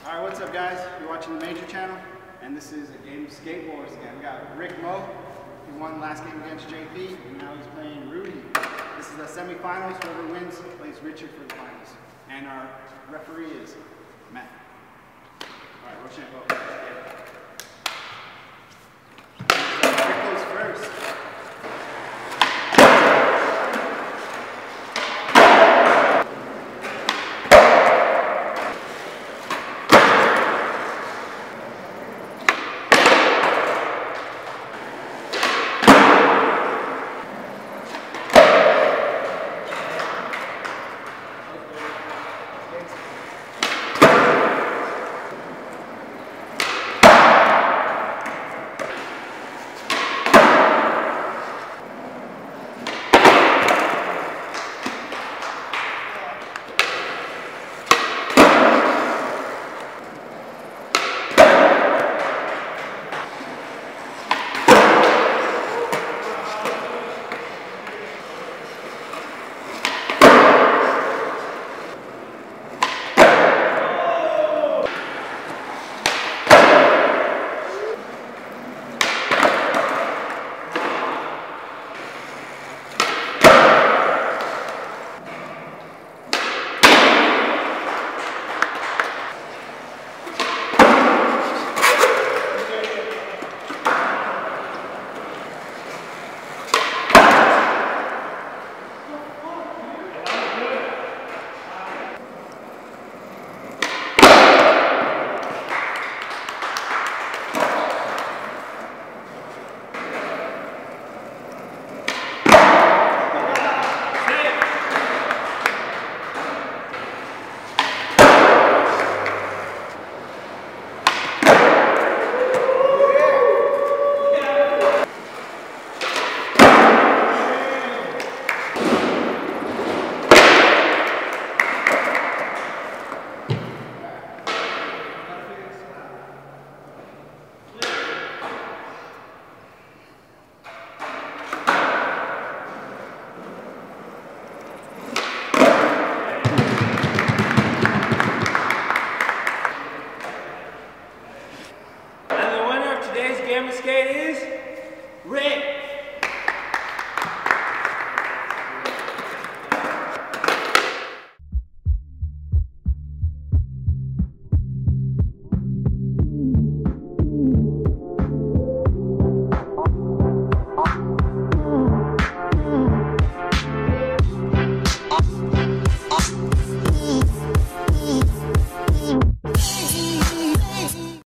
Alright, what's up guys? You're watching the Major Channel, and this is a game of skateboards again. We got Rick Mo, he won last game against JP, and now he's playing Rudy. This is the semifinals. Whoever wins plays Richard for the finals. And our referee is Matt. Alright, Rochambeau. Rick goes first.